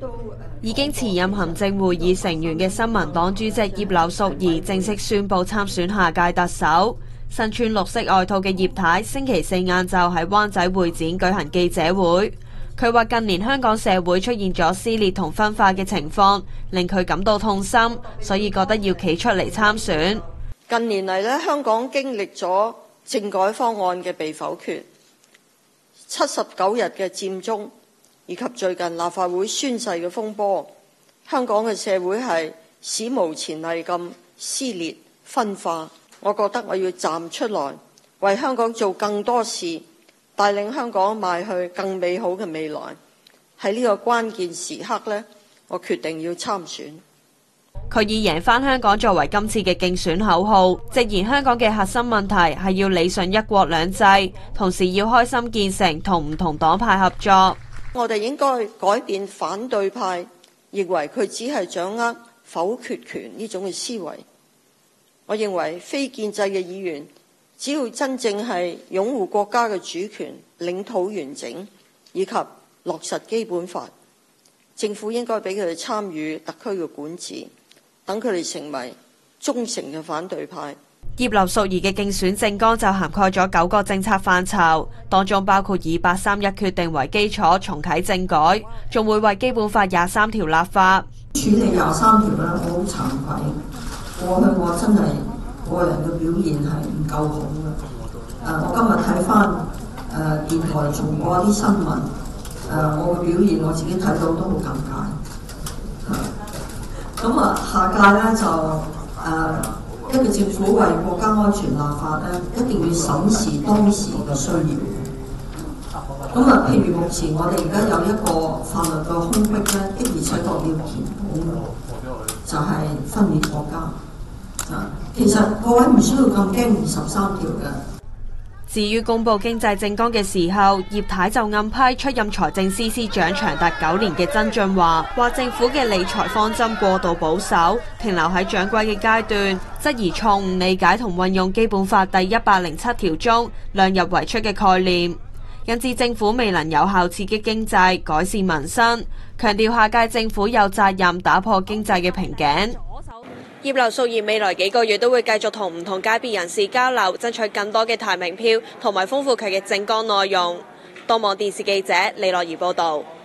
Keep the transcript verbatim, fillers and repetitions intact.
已經辭任行政會議成員嘅新民黨主席葉劉淑儀正式宣布參選下屆特首。身穿綠色外套嘅葉太星期四晏晝喺灣仔會展舉行記者會，佢話近年香港社會出現咗撕裂同分化嘅情況，令佢感到痛心，所以覺得要企出嚟參選。 近年嚟咧，香港經歷咗政改方案嘅被否決、七十九日嘅佔中，以及最近立法會宣誓嘅風波，香港嘅社會係史無前例咁撕裂分化。我覺得我要站出來，為香港做更多事，帶領香港邁去更美好嘅未來。喺呢個關鍵時刻呢，我決定要參選。 佢以贏返香港作為今次嘅競選口號，直言香港嘅核心問題係要理順一國兩制，同時要開心建成同唔同黨派合作。 我哋應該改變反對派認為佢只係掌握否決權呢種嘅思維。我認為非建制嘅議員，只要真正係擁護國家嘅主權、領土完整以及落實基本法，政府應該俾佢哋參與特區嘅管治，等佢哋成為忠誠嘅反對派。 葉劉淑儀嘅競選政綱就涵蓋咗九個政策範疇，當中包括以八三一決定為基礎重啟政改，仲會為基本法廿三條立法。 處理廿三條咧，我好慚愧。過去我真係個人嘅表現係唔夠好嘅。誒，我今日睇翻誒電台做過一啲新聞，誒我嘅表現我自己睇到都好尷尬。咁啊，下屆咧就誒一個政府為國家安全立法咧，一定要審視當時嘅需要。咁啊，譬如目前我哋而家有一個法律嘅空隙咧，的而且確要填補嘅，就係分裂國家。其實各位唔需要咁驚二十三條嘅。 至於公布經濟政綱嘅時候，葉太就暗批出任財政司司長長達九年嘅曾俊華，話政府嘅理財方針過度保守，停留喺掌櫃嘅階段，質疑錯誤理解同運用基本法第一百零七條中量入為出嘅概念，引致政府未能有效刺激經濟、改善民生，強調下屆政府有責任打破經濟嘅瓶頸。葉劉淑儀未來幾個月都會繼續同唔同界別人士交流，爭取更多嘅提名票，同埋豐富佢嘅政綱內容。東網電視記者李樂儀報道。